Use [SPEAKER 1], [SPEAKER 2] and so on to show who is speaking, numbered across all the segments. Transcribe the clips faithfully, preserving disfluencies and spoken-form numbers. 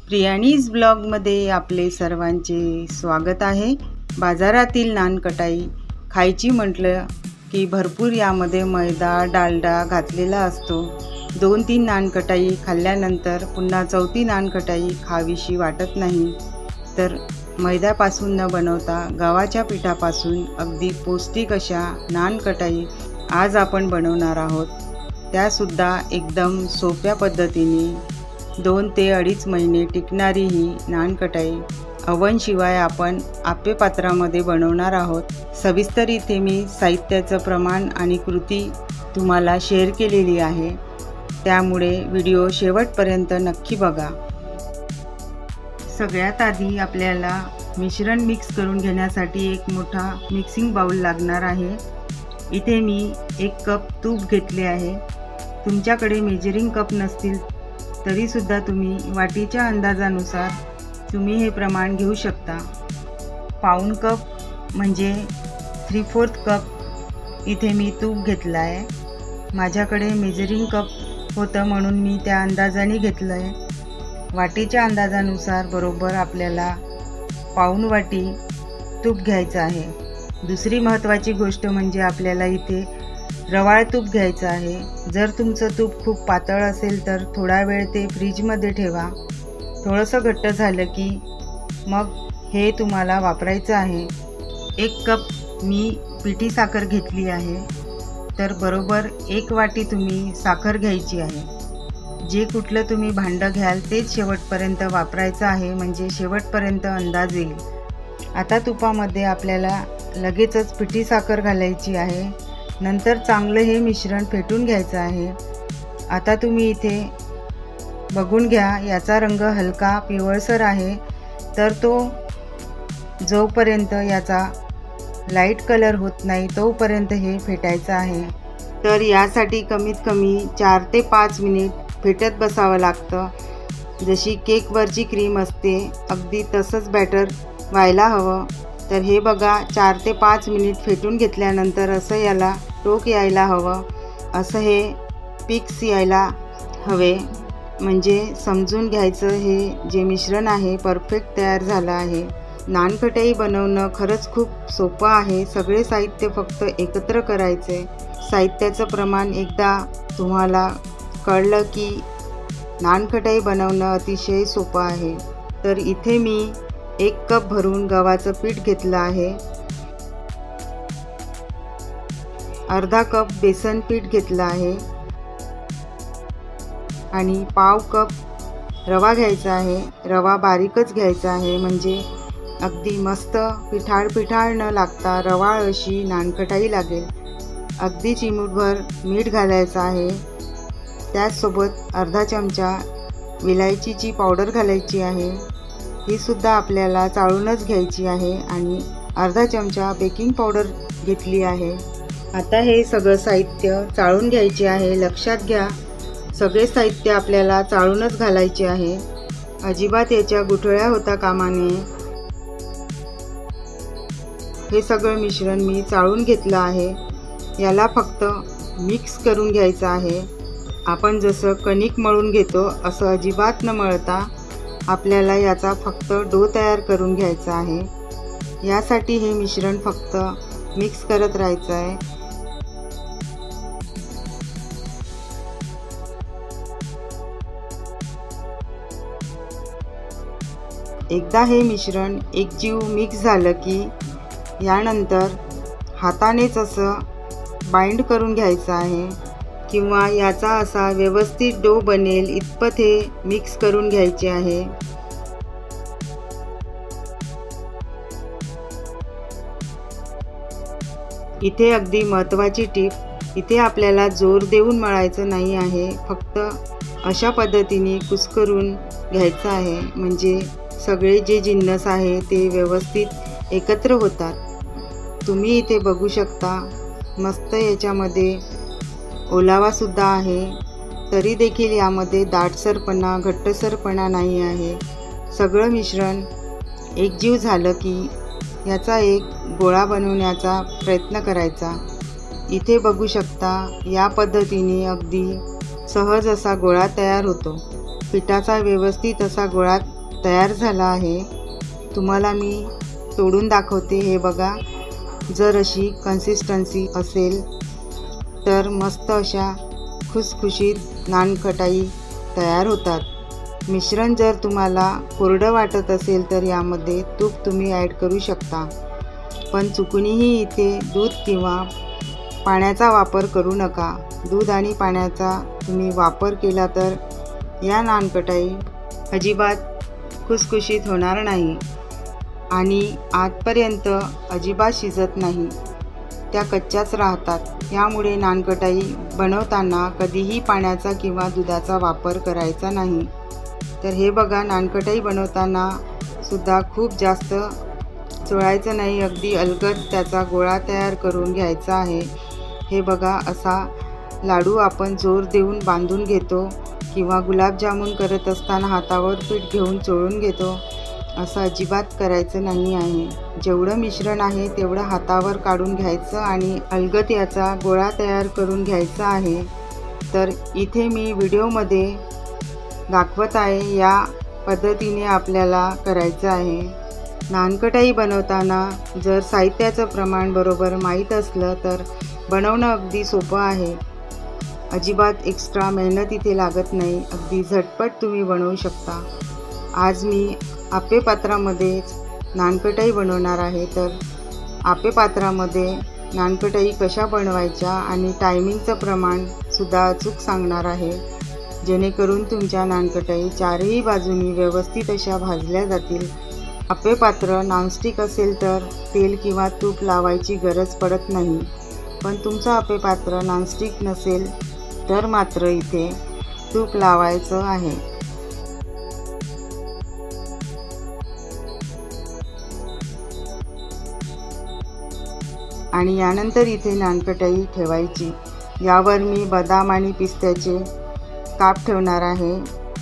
[SPEAKER 1] प्रियाणीज ब्लॉगमध्ये आपले सर्वांचे स्वागत आहे। बाजारातील नानकटाई खायची म्हटलं की भरपूर यामध्ये मैदा डालडा घातलेला असतो। दोन तीन नानकटाई खाल्ल्यानंतर पुन्हा चौथी नानकटाई खावीशी वाटत नाही। तर मैद्यापासून न बनवता गव्हाच्या पिठापासून अगदी पौष्टिक अशा नानकटाई आज आपण बनवणार आहोत। त्यासुद्धा एकदम सोप्या पद्धतीने दोन ते अडीच महिने टिकणारी ही नानकटाई ओव्हनशिवाय आपण आप्पे पात्रामध्ये बनवणार आहोत। सविस्तर इथे मी साहित्याचं प्रमाण आणि कृती तुम्हाला शेअर केलेली आहे, त्यामुळे व्हिडिओ शेवटपर्यंत नक्की बघा। सगळ्यात आधी आपल्याला मिश्रण मिक्स करून घेण्यासाठी एक मोठा मिक्सिंग बाउल लागणार आहे। इथे मी एक कप तूप घेतले आहे। तुमच्याकडे मेजरिंग कप नसतील तरी सुद्धा तुम्ही वाटीच्या अंदाजानुसार तुम्ही हे प्रमाण घेऊ शकता। पाऊण कप म्हणजे थ्री फोर्थ कप इथे मी तूप घेतला आहे। माझ्याकडे मेजरिंग कप होतं म्हणून मी त्या अंदाजाने घेतलं आहे। वाटीच्या अंदाजानुसार बरोबर आपल्याला पाऊण वाटी तूप घ्यायचं आहे। दुसरी महत्त्वाची गोष्ट म्हणजे आपल्याला इथे रवाळ तूप घ्यायचं आहे। जर तुमचं तूप खूप पातळ असेल तर थोडा वेळ ते फ्रीजमध्ये ठेवा। थोडंसं घट्ट झालं की मग हे तुम्हाला वापरायचं आहे। एक कप मी पिठी साखर घेतली आहे, तर बरोबर एक वाटी तुम्ही साखर घ्यायची आहे। जे कुठलं तुम्ही भांडं घ्याल तेच शेवटपर्यंत वापरायचं आहे, म्हणजे शेवटपर्यंत अंदाज येईल। आता तुपामध्ये आपल्याला लगेचच पिठी साखर घालायची आहे। नंतर चांगलं हे मिश्रण फेटून घ्यायचं आहे। आता तुम्ही इथे बघून घ्या, याचा रंग हलका पिवळसर आहे, तर तो जोपर्यंत याचा लाईट कलर होत नाही तोपर्यंत हे फेटायचं आहे। तर यासाठी कमीत कमी चार ते पाच मिनिट फेटत बसावं लागतं। जशी केकवरची क्रीम असते अगदी तसंच बॅटर व्हायला हवं। तर हे बघा, चार ते पाच मिनिट फेटून घेतल्यानंतर असं याला टोक यायला हवं, असं हे पिक्स यायला हवे, म्हणजे समजून घ्यायचं हे जे मिश्रण आहे परफेक्ट तयार झालं आहे। नानकटाई बनवणं खरंच खूप सोपं आहे। सगळे साहित्य फक्त एकत्र करायचे। साहित्याचं प्रमाण एकदा तुम्हाला कळलं की नानकटाई बनवणं अतिशय सोपं आहे। तर इथे मी एक कप भरून गव्हाचं पीठ घेतलं आहे। अर्धा कप बेसन पीठ घेतलं आहे आणि पाव कप रवा घ्यायचा आहे। रवा बारीकच घ्यायचा आहे, म्हणजे अगदी मस्त पिठाळ पिठाळ न लागता रवाळ अशी नानकटाई लागेल। अगदी चिमूटभर मीठ घालायचं आहे। त्याचसोबत अर्धा चमचा विलायचीची पावडर घालायची आहे, ही सुद्धा आपल्याला चाळूनच घ्यायची आहे, आणि अर्धा चमचा बेकिंग पावडर घेतली आहे। आता हे सगळं साहित्य चाळून घ्यायचे आहे। लक्षात घ्या, सगळे साहित्य आपल्याला चाळूनच घालायचे आहे। अजिबात याच्या गुठळ्या होता कामा नये। हे सगळं मिश्रण मी चाळून घेतलं आहे। याला फक्त मिक्स करून घ्यायचं आहे। आपण जसं कणिक मळून घेतो असं अजिबात न मळता आपल्याला याचा फक्त डो तयार करून घ्यायचा आहे। यासाठी हे मिश्रण फक्त मिक्स करत राहायचं आहे। एकदा हे मिश्रण एकजीव मिक्स झालं की यानंतर हातानेच असं बाइंड करून घ्यायचं आहे, किंवा याचा असा व्यवस्थित डो बनेल इतपत हे मिक्स करून घ्यायचे आहे। इथे अगदी महत्त्वाची टीप, इथे आपल्याला जोर देऊन मळायचं नाही आहे, फक्त अशा पद्धतीने कुस्करून घ्यायचं आहे, म्हणजे सगळे जे जिन्नस आहे ते व्यवस्थित एकत्र होतात। तुम्ही इथे बघू शकता, मस्त याच्यामध्ये ओलावासुद्धा आहे, तरी देखील यामध्ये दाटसरपणा घट्टसरपणा नाही आहे। सगळं मिश्रण एकजीव झालं की याचा एक गोळा बनवण्याचा प्रयत्न करायचा। इथे बघू शकता, या पद्धतीने अगदी सहज असा गोळा तयार होतो। पिठाचा व्यवस्थित असा गोळा तयार झाला आहे। तुम्हाला मी तोडून दाखवते। हे बघा, जर अशी कन्सिस्टन्सी असेल तर मस्त अशा खुसखुशीत नानकटाई तयार होतात। मिश्रण जर तुम्हाला कोरडं वाटत असेल तर यामध्ये तूप तुम्ही ॲड करू शकता, पण चुकूनही इथे दूध किंवा पाण्याचा वापर करू नका। दूध आणि पाण्याचा तुम्ही वापर केला तर या नानकटाई अजिबात खुसखुशीत होणार नाही आणि आतपर्यंत अजिबात शिजत नाही, त्या कच्च्याच राहतात। यामुळे नानकटाई बनवताना कधीही पाण्याचा किंवा दुधाचा वापर करायचा नाही। तर हे बघा, नानकटाई बनवताना सुद्धा खूप जास्त चोळायचं नाही, अगदी अलगद त्याचा गोळा तयार करून घ्यायचा आहे। हे बघा, असा लाडू आपण जोर देऊन बांधून घेतो किंवा गुलाबजामुन करत असताना हातावर पीठ घेऊन चोळून घेतो, असं अजिबात करायचं नाही आहे। जेवढं मिश्रण आहे तेवढं हातावर काढून घ्यायचं आणि अलगद याचा गोळा तयार करून घ्यायचा आहे। तर इथे मी व्हिडिओमध्ये दाखवत आहे, या पद्धतीने आपल्याला करायचं आहे। नानकटाई बनवताना जर साहित्याचं प्रमाण बरोबर माहीत असलं तर बनवणं अगदी सोपं आहे। अजिबात एक्स्ट्रा मेहनत इथे लागत नाही, अगदी झटपट तुम्ही बनवू शकता। आज मी आप्पे पात्रामध्येच नानकटाई बनवणार आहे। तर आप्पे पात्रामध्ये नानकटाई कशा बनवायच्या आणि टायमिंगचं प्रमाणसुद्धा अचूक सांगणार आहे, जेणेकरून तुमच्या नानकटाई चारही बाजूनी व्यवस्थित अशा भाजल्या जातील। आप्पे पात्र नॉनस्टिक असेल तर तेल किंवा तूप लावायची गरज पडत नाही, पण तुमचं आप्पे पात्र नॉनस्टिक नसेल तर मात्र इथे तूप लावायचं आहे। आणि यानंतर इथे नानकटाई ठेवायची। यावर मी बदाम आणि पिस्त्याचे काप ठेवणार आहे।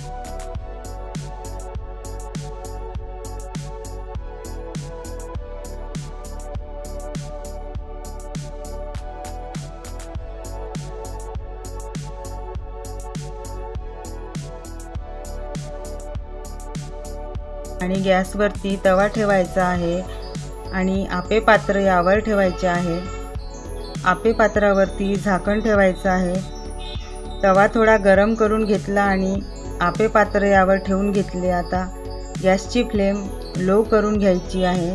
[SPEAKER 1] आणि गॅसवरती तवा ठेवायचा आहे आणि आप्पे पात्र यावर ठेवायचे आहे। आप्पे पात्रावरती झाकण ठेवायचं आहे। तवा थोडा गरम करून घेतला आणि आप्पे पात्र यावर ठेवून घेतले। आता गॅसची फ्लेम लो करून घ्यायची आहे।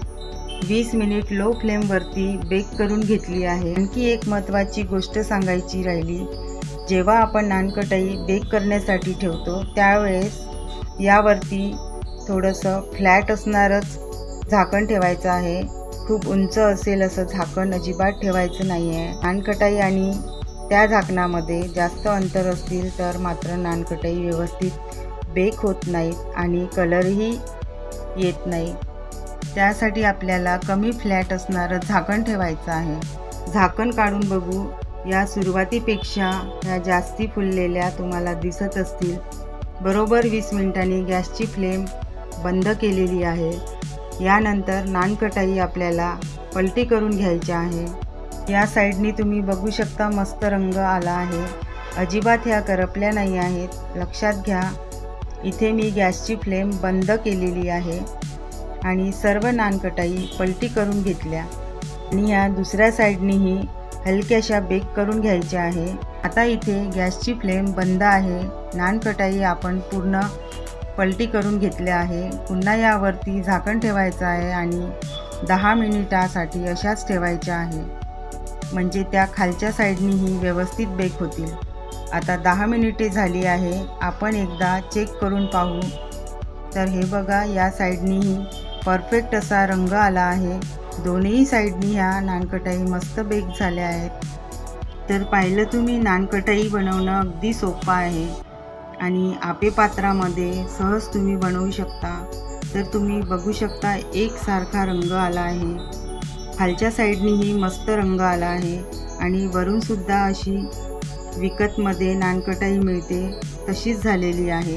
[SPEAKER 1] वीस मिनिट लो फ्लेमवरती बेक करून घेतली आहे। आणखी एक महत्त्वाची गोष्ट सांगायची राहिली, जेव्हा आपण नानकटाई बेक करण्यासाठी ठेवतो त्यावेळेस यावरती थोडंसं फ्लॅट असणारच झाकण ठेवायचं आहे। खूप उंच असेल असं झाकण अजिबात ठेवायचं नाही आहे। नानकटाई आणि त्या झाकणामध्ये जास्त अंतर असतील तर मात्र नानकटाई व्यवस्थित बेक होत नाहीत आणि कलरही येत नाही। त्यासाठी आपल्याला कमी फ्लॅट असणारं झाकण ठेवायचं आहे। झाकण काढून बघू, या सुरुवातीपेक्षा ह्या जास्ती फुललेल्या तुम्हाला दिसत असतील। बरोबर वीस मिनिटांनी गॅसची फ्लेम बंद केलेली आहे। यानंतर नानकटाई आपल्याला पलटी करून घ्यायची आहे। या साईडनी तुम्ही बघू शकता मस्त रंग आला आहे, अजिबात ह्या करपल्या नाही आहेत। लक्षात घ्या, इथे मी गॅसची फ्लेम बंद केलेली आहे आणि सर्व नानकटाई पलटी करून घेतल्या आणि ह्या दुसऱ्या साईडनीही हलक्याशा बेक करून घ्यायच्या आहे। आता इथे गॅसची फ्लेम बंद आहे। नानकटाई आपण पूर्ण पलटी करून घेतले आहे। पुन्हा यावरती झाकण ठेवायचं आहे आणि दहा मिनिटासाठी अशाच ठेवायच्या आहे, म्हणजे त्या खालच्या साईडनीही व्यवस्थित बेक होतील। आता दहा मिनिटे झाली आहे, आपण एकदा चेक करून पाहू। तर हे बघा, या साईडनीही परफेक्ट असा रंग आला आहे। दोन्ही साईडनी ह्या नानकटाई मस्त बेक झाल्या आहेत। तर पाहिलं तुम्ही, नानकटाई बनवणं अगदी सोपं आहे आणि आप्पे पात्रामध्ये सहज तुम्ही बनवू शकता। तर तुम्ही बघू शकता एकसारखा रंग आला आहे, खालच्या साईडनीही मस्त रंग आला आहे आणि वरूनसुद्धा अशी विकतमध्ये नानकटाई मिळते तशीच झालेली आहे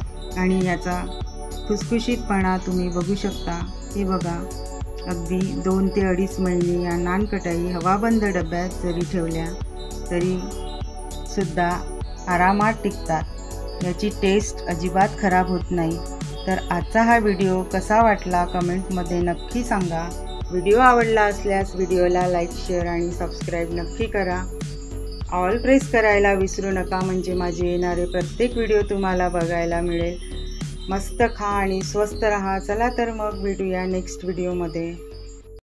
[SPEAKER 1] आणि याचा खुसखुशीतपणा तुम्ही बघू शकता। हे बघा, अगदी दोन ते अडीच महिने या नानकटाई हवाबंद डब्यात जरी ठेवल्या तरी सुद्धा आरामात टिकतात। याची टेस्ट अजिबात खराब होत नाही। तर आजचा हा व्हिडिओ कसा वाटला कमेंटमध्ये नक्की सांगा। व्हिडिओ आवडला असल्यास व्हिडिओला लाईक, शेअर आणि सबस्क्राईब नक्की करा। ऑल प्रेस करायला विसरू नका, म्हणजे माझे येणारे प्रत्येक व्हिडिओ तुम्हाला बघायला मिळेल। मस्त खा आणि स्वस्त रहा। चला तर मग भेटूया नेक्स्ट व्हिडिओमध्ये।